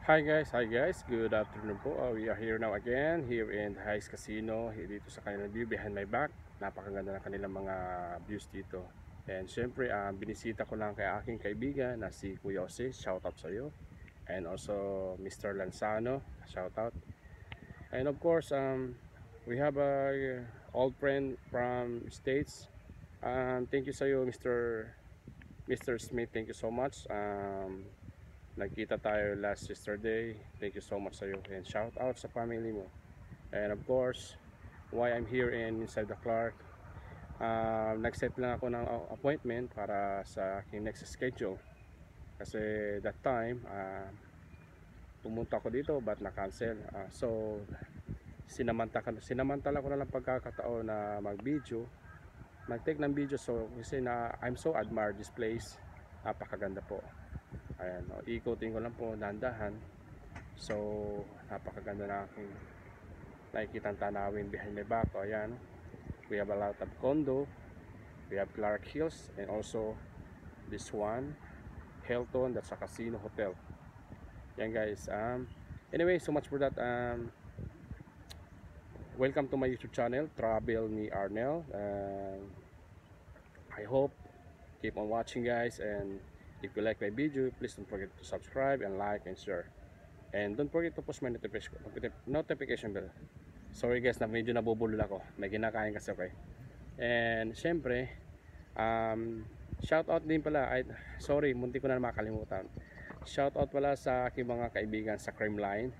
Hi guys, good afternoon po. We are here now again, here in the Highs Casino, dito sa kanilang view behind my back. Napakaganda ng kanilang mga views dito. And syempre, binisita ko lang kay aking kaibigan na si Kuya Jose, shout out sa iyo. And also Mr. Lanzano, shout out. And of course, we have a old friend from States. Thank you sa iyo, Mr. Smith, thank you so much. Nagkita tayo last yesterday. Thank you so much sa iyo and shout out sa family mo. And of course, why I'm here inside the Clark. Nag-set lang ako ng appointment para sa aking next schedule. Kasi that time, pumunta ako dito but na-cancel. So, sinamantala ko na lang pagkakataon na mag-video. Mag-take ng video kasi I'm so admire this place. Napakaganda po. Ayan, ikutin ko lang po dahan-dahan. So, napakaganda na aking nakikitang tanawin behind my back. Ayan, we have a lot of condo. We have Clark Hills and also this one, Hilton, that's a casino hotel. Yan guys. Anyway, so much for that. Welcome to my YouTube channel, Travel ni Arnel. I hope keep on watching guys, and if you like my video, please don't forget to subscribe and like and share. And don't forget to push my notification bell. Sorry guys na medyo nabubulol ako. May kinakain kasi ako. And syempre, shout out din pala. Sorry, munti ko na makalimutan. Shout out pala sa aking mga kaibigan sa Creamline.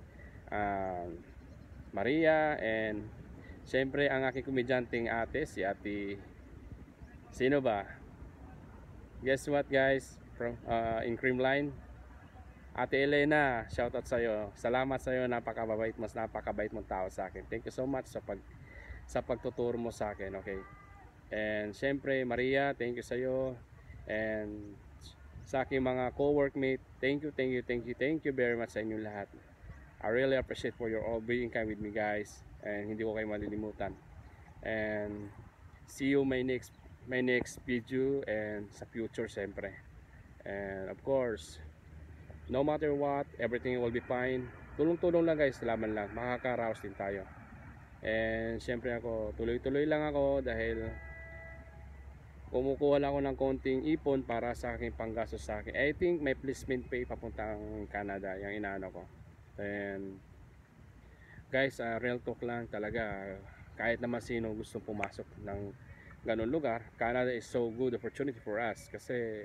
Maria, and syempre ang aking komedyanteng ate, si ate, sino ba? Guess what guys? From in Creamline, Ate Elena, shout out sa iyo. Salamat sa iyo, napakabait mong tao sa akin. Thank you so much sa pagtuturo mo sa akin, okay? And syempre, Maria, thank you sa iyo. And sa aking mga co-workmate, thank you very much sa inyong lahat. I really appreciate for your all being kind with me guys, and hindi ko kayo malilimutan. And see you my next video and sa future syempre. And of course, no matter what, everything will be fine. Tulong-tulong lang guys, laban lang, makakaraos din tayo. And syempre ako, tuloy-tuloy lang ako dahil kumukuha lang ako ng konting ipon para sa aking panggastos sa akin. I think may placement pay papuntang Canada, yung inaano ko. And guys, real talk lang talaga, kahit naman sino gusto pumasok ng ganun lugar, Canada is so good opportunity for us kasi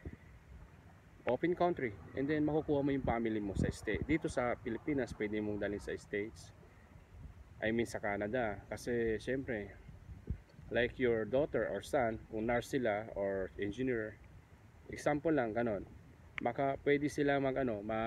open country, and then makukuha mo yung family mo sa state. Dito sa Pilipinas pwede mong dalhin sa states, I mean sa Canada, kasi syempre like your daughter or son, kung nurse sila or engineer, example lang ganon, pwede sila mag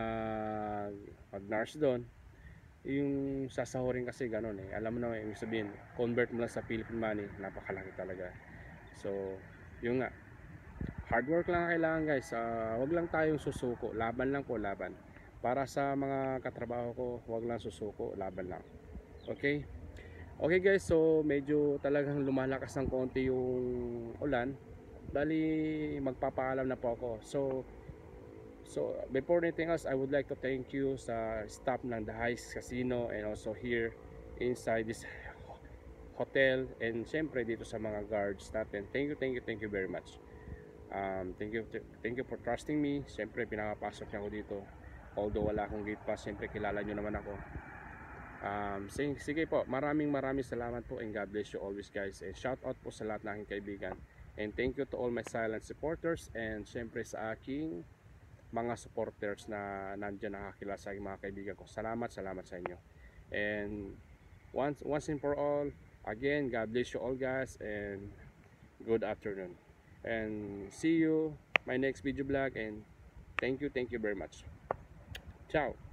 nurse doon. Yung sasahurin kasi ganon alam mo na, yung sabihin convert mo lang sa Philippine money, napakalaki talaga. So yung nga, hard work lang kailangan guys. Wag lang tayong susuko, laban lang po, laban. Para sa mga katrabaho ko, wag lang susuko, laban lang. Okay guys, so medyo talagang lumalakas ng konti yung ulan, bali magpapaalam na po ako. So before anything else, I would like to thank you sa staff ng The Highs Casino and also here inside this hotel, and syempre dito sa mga guards natin. Thank you very much. Thank you for trusting me. Siyempre pinapasok niya ako dito, although wala akong gate pass. Siyempre kilala nyo naman ako. Sige po, maraming salamat po, and God bless you always guys, and shout out po sa lahat ng aking kaibigan, and thank you to all my silent supporters, and siyempre sa aking mga supporters na nandiyan nakakilala sa aking mga kaibigan ko. Salamat sa inyo. And once and for all, again, God bless you all guys, and good afternoon, and see you my next video vlog, and thank you very much. Ciao.